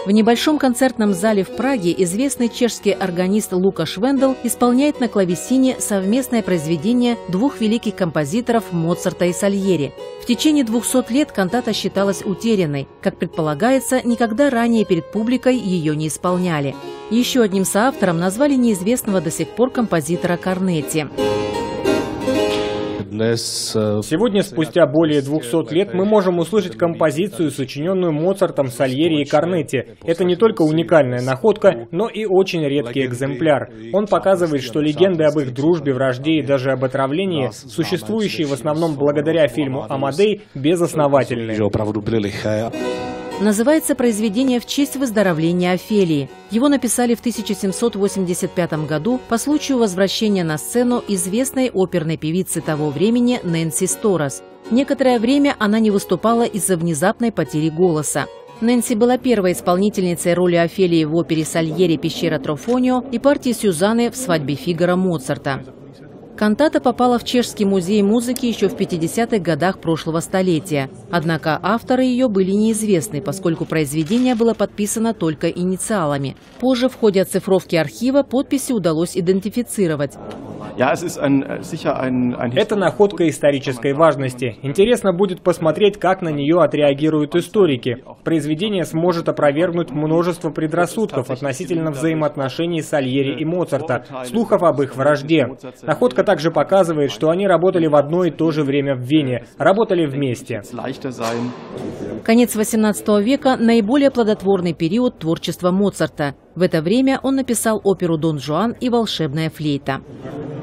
В небольшом концертном зале в Праге известный чешский органист Лукаш Вендел исполняет на клавесине совместное произведение двух великих композиторов Моцарта и Сальери. В течение 200 лет кантата считалась утерянной. Как предполагается, никогда ранее перед публикой ее не исполняли. Еще одним соавтором назвали неизвестного до сих пор композитора Корнетти. Сегодня, спустя более 200 лет, мы можем услышать композицию, сочиненную Моцартом, Сальери и Корнетти. Это не только уникальная находка, но и очень редкий экземпляр. Он показывает, что легенды об их дружбе, вражде и даже об отравлении, существующие в основном благодаря фильму «Амадей», безосновательны. Называется произведение в честь выздоровления Офелии. Его написали в 1785 году по случаю возвращения на сцену известной оперной певицы того времени Нэнси Сторос. Некоторое время она не выступала из-за внезапной потери голоса. Нэнси была первой исполнительницей роли Офелии в опере Сальери «Пещера Трофонио» и партии Сюзанны в «Свадьбе Фигаро» Моцарта. Кантата попала в Чешский музей музыки еще в 50-х годах прошлого столетия. Однако авторы ее были неизвестны, поскольку произведение было подписано только инициалами. Позже в ходе оцифровки архива подписи удалось идентифицировать. Это находка исторической важности. Интересно будет посмотреть, как на нее отреагируют историки. Произведение сможет опровергнуть множество предрассудков относительно взаимоотношений Сальери и Моцарта, слухов об их вражде. Находка также показывает, что они работали в одно и то же время в Вене, работали вместе. Конец XVIII века – наиболее плодотворный период творчества Моцарта. В это время он написал оперу «Дон Жуан» и «Волшебная флейта».